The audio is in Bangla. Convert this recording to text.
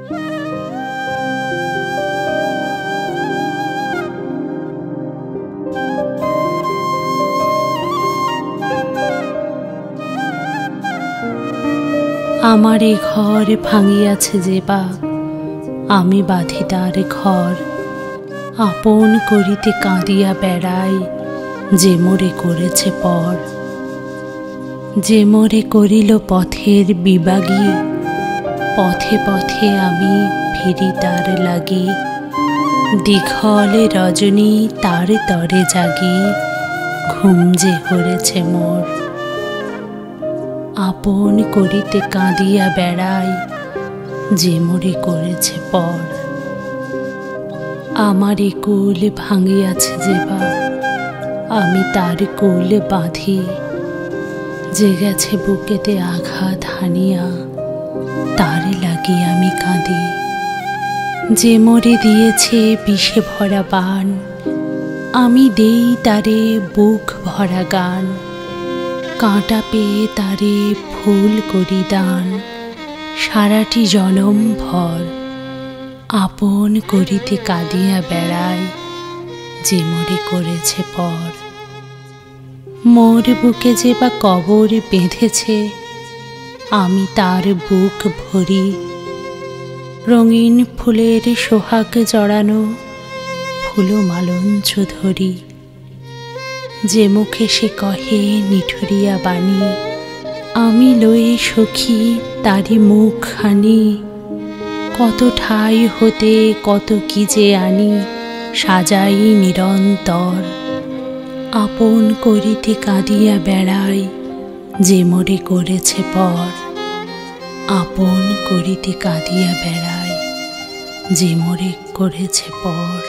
আমার এ ঘর ভাঙিয়াছে যে বা, আমি বাঁধি তার ঘর। আপন করিতে কাঁদিয়া বেড়াই, যে মোরে করেছে পর। যে মোরে করিল পথের বিবাগী, পথে পথে আমি ফিরি তার লাগি। দীঘলে রজনী তার তরে জাগি, ঘুম যে হরেছে মোর। আপন করিতে কাঁদিয়া বেড়াই, যে মোরে করেছে পর। আমার এ কুল ভাঙিয়াছে যে বা, আমি তার কুল বাঁধি। যে গেছে বুকেতে আঘাত হানিয়া, তার লাগি আমি কাঁদি। যে মোরে দিয়েছে বিষে ভরা বান, আমি দেই তারে বুক ভরা গান। কাঁটা পেয়ে তারে ফুল করি দান, সারাটি জনম ভর। আপন করিতে কাঁদিয়া বেড়াই, যে মোরে করেছে পর। মোর বুকে যে বা কবর বেঁধেছে, আমি তার বুক ভরি। রঙিন ফুলের সোহাগ জড়ানো, ফুলমালঞ্চ ধরি। যে মুখে সে কহে নিঠুরিয়া বাণী, আমি লই সখী তারি মুখখানি। কত ঠাই হতে কত কি যে আনি, সাজাই নিরন্তর। আপন করিতে কাঁদিয়া বেড়াই, যে মোরে করেছে পর। আপন করিতে কাঁদিয়া বেড়াই, যে মোরে করেছে পর।